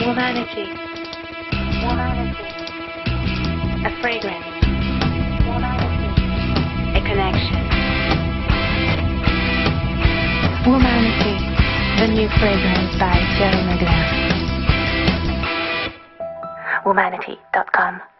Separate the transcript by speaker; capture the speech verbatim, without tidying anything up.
Speaker 1: Womanity. Womanity. A fragrance. Womanity. A connection. Womanity. The new fragrance by Thierry Mugler. Womanity dot com